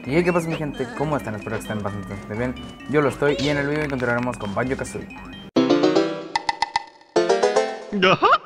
Y qué pasa, mi gente, ¿cómo están? Espero que estén bastante bien. Yo lo estoy y en el video encontraremos con Banjo-Kazooie. Ajá.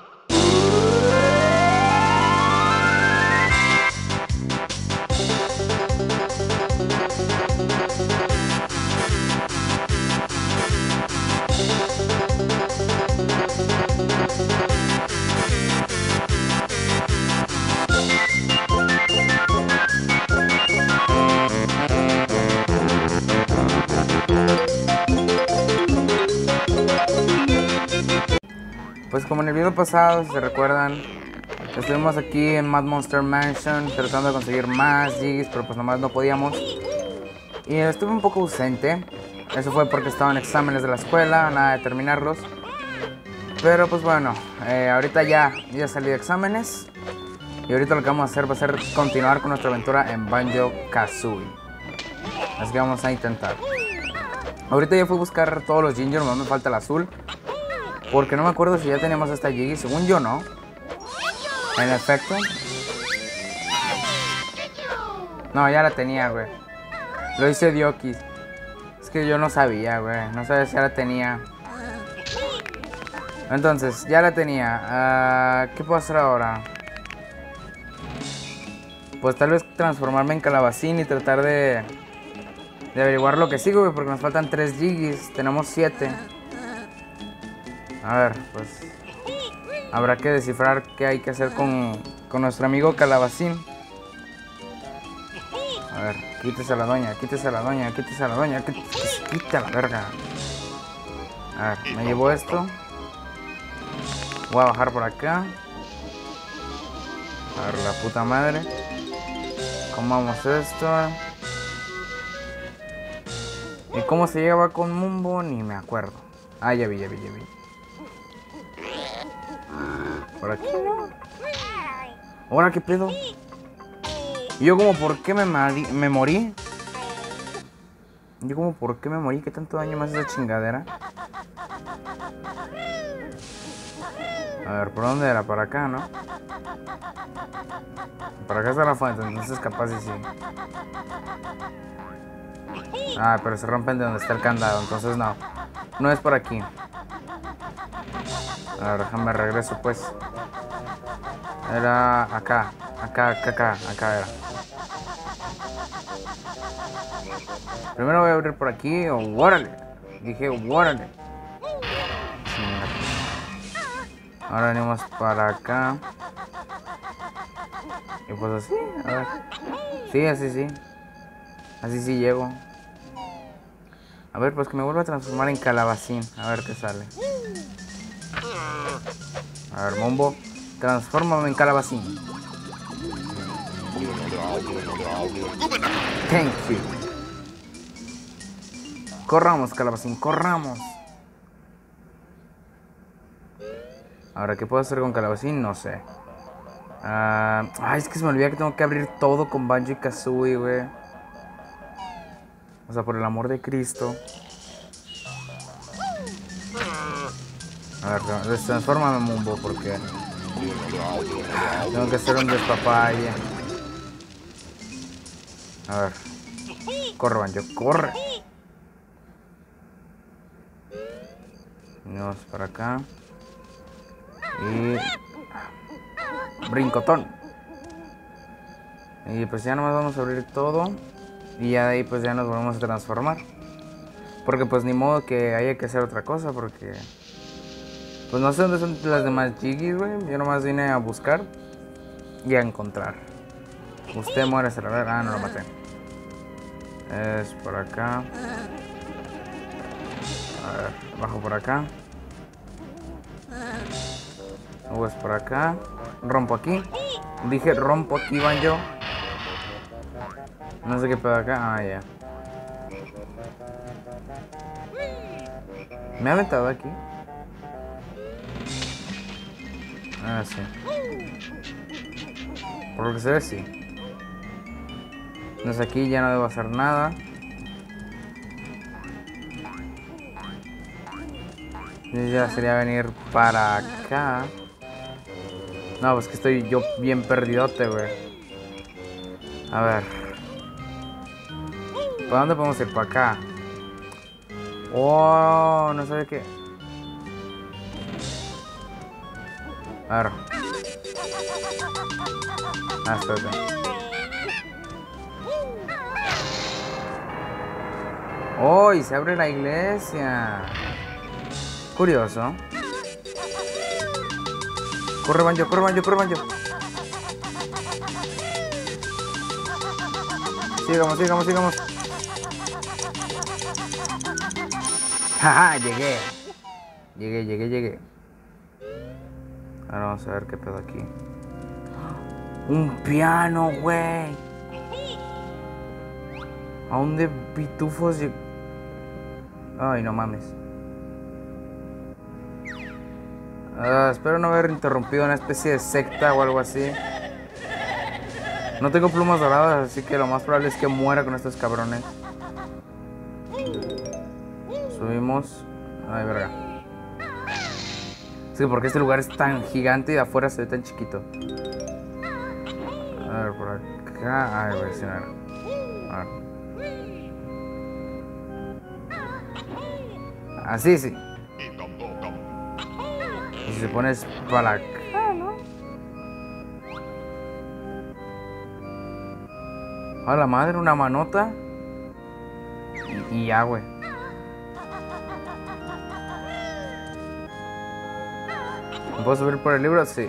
Pues como en el video pasado, si se recuerdan, estuvimos aquí en Mad Monster Mansion tratando de conseguir más Jiggies, pero pues nomás no podíamos. Y estuve un poco ausente. Eso fue porque estaba en exámenes de la escuela, nada de terminarlos. Pero pues bueno, ahorita ya salí de exámenes. Y ahorita lo que vamos a hacer va a ser continuar con nuestra aventura en Banjo-Kazooie. Así que vamos a intentar. Ahorita ya fui a buscar todos los Ginger, no me falta el azul. Porque no me acuerdo si ya teníamos esta Jiggy, según yo no. En efecto. No, ya la tenía, güey. Lo hice Diokis. Es que yo no sabía, güey. No sabía si ya la tenía. Entonces, ya la tenía. ¿Qué puedo hacer ahora? Pues tal vez transformarme en calabacín y tratar de averiguar lo que sigo, güey. Porque nos faltan 3 Jiggys. Tenemos 7. A ver, pues habrá que descifrar qué hay que hacer con nuestro amigo Calabacín. A ver, quítese a la doña, quítese a la doña, quítese a la doña, quita la verga. A ver, me llevo esto. Voy a bajar por acá. A ver, la puta madre. Comamos esto. ¿Y cómo se lleva con Mumbo? Ni me acuerdo. Ah, ya vi. Por aquí. ¿Ahora qué pedo? ¿Y yo como por qué me morí? ¿Yo como por qué me morí? ¿Qué tanto daño me hace esa chingadera? A ver, ¿por dónde era? Para acá, ¿no? Para acá está la fuente, entonces capaz y sí. Ah, pero se rompen de donde está el candado, entonces no. No es por aquí. A ver, déjame regreso pues. Era acá era. Primero voy a abrir por aquí, o órale. Dije, órale. Ahora venimos para acá. Y pues así, a ver. Sí, así sí. Así sí llego. A ver, pues que me vuelva a transformar en calabacín. A ver qué sale. A ver, Mumbo, transfórmame en calabacín. Thank you. Corramos, calabacín, corramos. Ahora, ¿qué puedo hacer con calabacín? No sé. Es que se me olvida que tengo que abrir todo con Banjo y Kazooie, güey. O sea, por el amor de Cristo. A ver, destransfórmame, Mumbo, porque tengo que hacer un despapalle. A ver. Corre, Banjo, corre. Vamos para acá. Y brincotón. Y pues ya nomás vamos a abrir todo. Y ya de ahí pues ya nos volvemos a transformar. Porque pues ni modo que haya que hacer otra cosa. Porque pues no sé dónde son las demás Jiggies, güey. Yo nomás vine a buscar y a encontrar. Usted muere, se la verga. Ah, no lo maté. Es por acá. A ver, bajo por acá. Es por acá. Rompo aquí. Dije rompo aquí, Banjo. No sé qué pedo acá. Ah, ya. ¿Me ha aventado aquí? Ah, sí. Por lo que se ve, sí. Entonces aquí ya no debo hacer nada. Y ya sería venir para acá. No, pues que estoy yo bien perdidote, güey. A ver. ¿Para dónde podemos ir? Para acá. Oh, no sé qué. A ver. Ah, espérate. Oh, y se abre la iglesia. Curioso. Corre, Banjo, corre, Banjo, corre, Banjo. Sigamos, sigamos, sigamos. Jaja, llegué. Llegué. Ahora vamos a ver qué pedo aquí. Un piano, güey. ¿A dónde pitufos llegó? Ay, no mames. Espero no haber interrumpido una especie de secta o algo así. No tengo plumas doradas, así que lo más probable es que muera con estos cabrones. Subimos. Ay, verga. Sí, porque este lugar es tan gigante y de afuera se ve tan chiquito. A ver, por acá. Ay, voy a accionar. A ver. Así sí. Y si se pones para acá, ¿no? A la madre, una manota. Y ya, güey. ¿Puedo subir por el libro? Sí.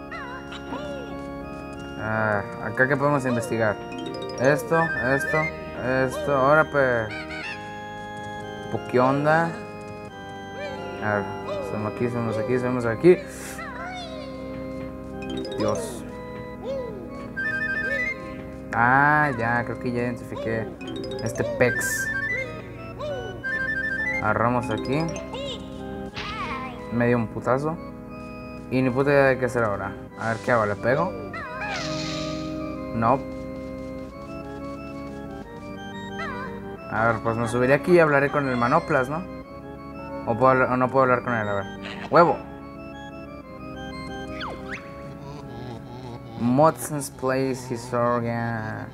Acá que podemos investigar. Esto. Ahora, pues. ¿Qué onda? A ver, subimos aquí. Dios. Ah, ya, creo que ya identifiqué este pex. Agarramos aquí. Me dio un putazo. Y ni puta idea de qué hacer ahora. A ver qué hago, ¿le pego? No. A ver, pues me subiré aquí y hablaré con el Manoplas, ¿no? O no puedo hablar con él, a ver. ¡Huevo! Modson's Place Historia.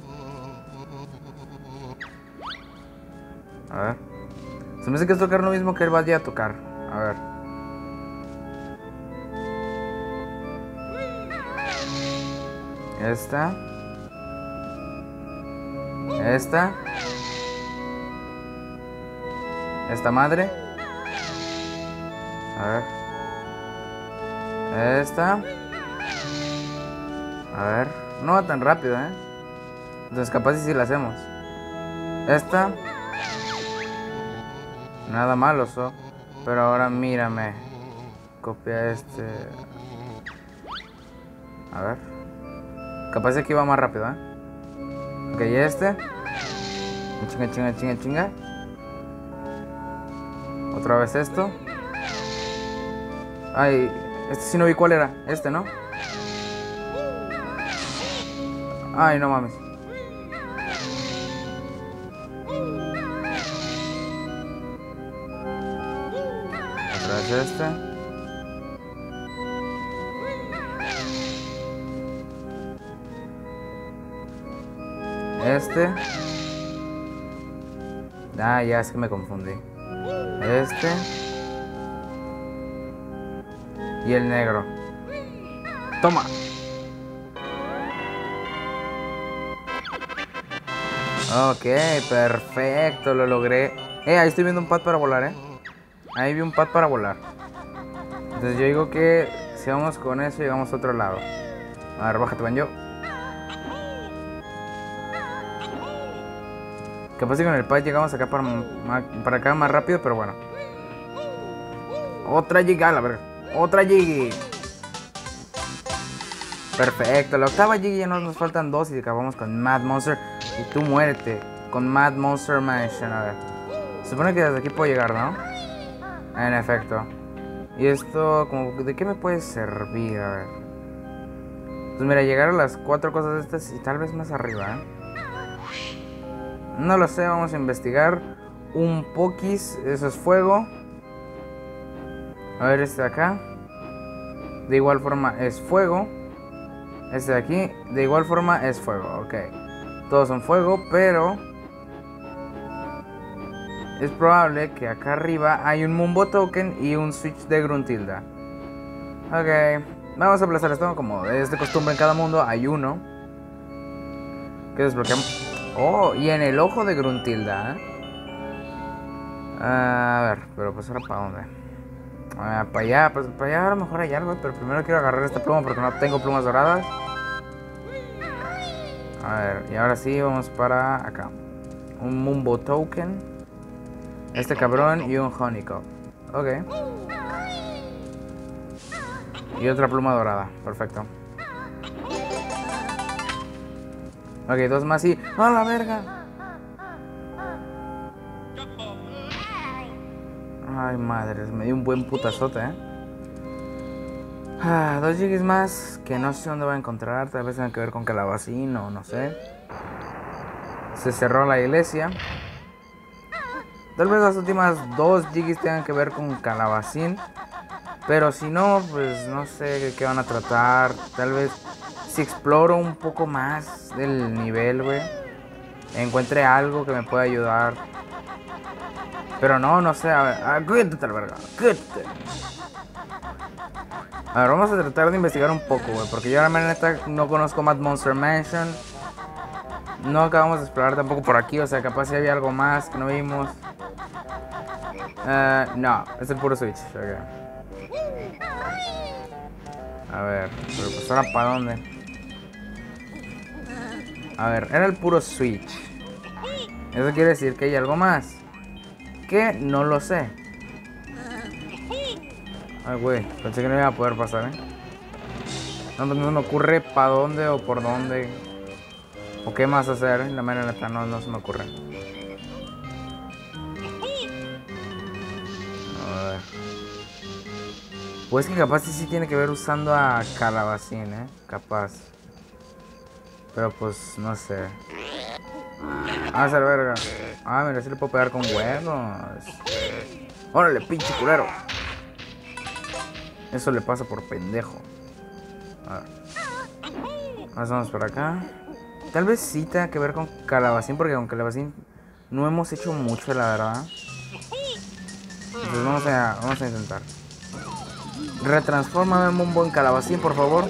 A ver. Se me hace que es tocar lo mismo que él vaya a tocar. A ver. Esta. Esta madre. A ver. Esta. A ver. No va tan rápido, ¿eh? Entonces capaz si la hacemos. Esta. Nada malo, pero ahora mírame. Copia este. A ver. Capaz aquí va más rápido, ¿eh? Ok, este. Chinga. Otra vez esto. Ay, este sí no vi cuál era. Este, ¿no? Ay, no mames. Otra vez este. Este. Ah, ya es que me confundí. Este. Y el negro. Toma. Ok, perfecto, lo logré. Ahí estoy viendo un pad para volar, Ahí vi un pad para volar. Entonces yo digo que si vamos con eso, llegamos a otro lado. A ver, bájate, Banjo. Capaz que con el pad llegamos acá para acá más rápido, pero bueno. Otra Jiggy, la verga. Otra Jiggy. Perfecto, la octava Jiggy, ya nos faltan 2 y acabamos con Mad Monster. Y tú muérete con Mad Monster Mansion. A ver, se supone que desde aquí puedo llegar, ¿no? En efecto. Y esto, como, ¿de qué me puede servir? A ver. Pues mira, llegar a las 4 cosas estas y tal vez más arriba, No lo sé, vamos a investigar. Un poquis, eso es fuego. A ver, este de acá. De igual forma es fuego. Este de aquí, de igual forma es fuego, ok. Todos son fuego, pero es probable que acá arriba hay un Mumbo Token y un Switch de Gruntilda. Ok, vamos a aplazar esto como es de costumbre en cada mundo. Hay uno que desbloqueamos. Oh, y en el ojo de Gruntilda, a ver, pero pues ahora para dónde. Para allá, pues para allá a lo mejor hay algo, pero primero quiero agarrar esta pluma porque no tengo plumas doradas. A ver, y ahora sí vamos para acá. Un Mumbo Token, este cabrón y un Honeycomb. Ok. Y otra pluma dorada, perfecto. Ok, dos más y... ¡a la verga! Ay, madre, me dio un buen putazote, dos jiggies más que no sé dónde voy a encontrar. Tal vez tengan que ver con Calabacín o no sé. Se cerró la iglesia. Tal vez las últimas dos jiggies tengan que ver con Calabacín. Pero si no, pues no sé de qué van a tratar. Tal vez si exploro un poco más del nivel, güey, encuentre algo que me pueda ayudar. Pero no sé, a ver, cuídate la verga, cuídate. A ver, vamos a tratar de investigar un poco, güey, porque yo la neta no conozco Mad Monster Mansion. No acabamos de explorar tampoco por aquí, o sea, capaz si había algo más que no vimos. No, es el puro Switch, ok. A ver, pero pues ahora para dónde. A ver, era el puro Switch. Eso quiere decir que hay algo más. Que no lo sé. Ay, güey, pensé que no iba a poder pasar, No me ocurre para dónde o por dónde. O qué más hacer, La mera neta, no se me ocurre. A ver. Pues que capaz sí tiene que ver usando a Calabacín, capaz. Pero pues, no sé. Esa verga. Mira, sí le puedo pegar con huevos. Órale, pinche culero. Eso le pasa por pendejo. A ver. Vamos por acá. Tal vez sí tenga que ver con Calabacín, porque con Calabacín no hemos hecho mucho, la verdad. Entonces vamos a intentar. Retransfórmame un Mumbo en Calabacín, por favor.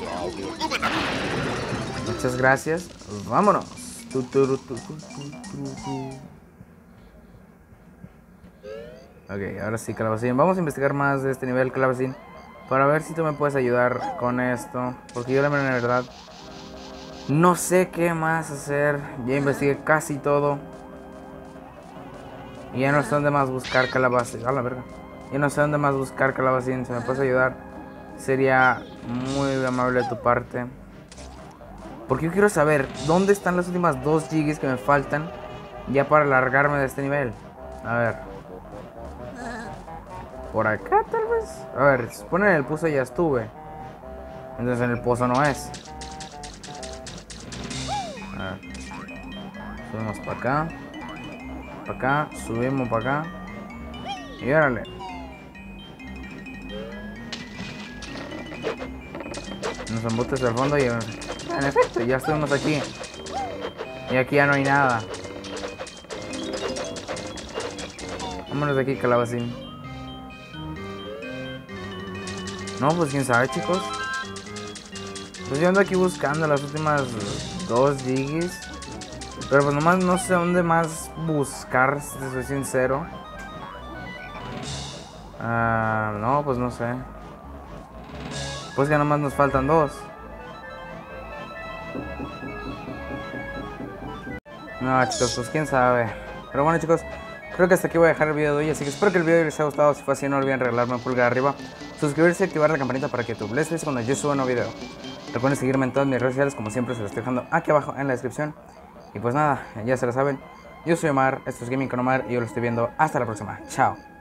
Muchas gracias. Vámonos. Ok, ahora sí, Calabacín. Vamos a investigar más de este nivel, Calabacín, para ver si tú me puedes ayudar con esto. Porque yo la verdad no sé qué más hacer. Ya investigué casi todo. Y ya no sé dónde más buscar Calabacín. A la verga. Ya no sé dónde más buscar Calabacín. Si me puedes ayudar, sería muy amable de tu parte. Porque yo quiero saber dónde están las últimas dos jiggies que me faltan ya para largarme de este nivel. A ver. Por acá tal vez. A ver, se supone en el pozo ya estuve. Entonces en el pozo no es. A ver. Subimos para acá. Para acá. Subimos para acá. Y órale. Nos embutes al fondo y en efecto ya estuvimos aquí. Y aquí ya no hay nada. Vámonos de aquí, Calabacín. No, pues quién sabe, chicos. Pues yo ando aquí buscando las últimas dos jiggies. Pero pues nomás no sé dónde más buscar, si te soy sincero. No, pues no sé. Pues que nomás nos faltan dos. No, chicos, pues quién sabe. Pero bueno, chicos, creo que hasta aquí voy a dejar el video de hoy. Así que espero que el video les haya gustado. Si fue así, no olviden regalarme un pulgar arriba, suscribirse y activar la campanita para que YouTube les avise cuando yo suba un nuevo video. Recuerden seguirme en todas mis redes sociales, como siempre se los estoy dejando aquí abajo en la descripción. Y pues nada, ya se lo saben. Yo soy Omar, esto es Gaming con Omar y yo lo estoy viendo. Hasta la próxima. Chao.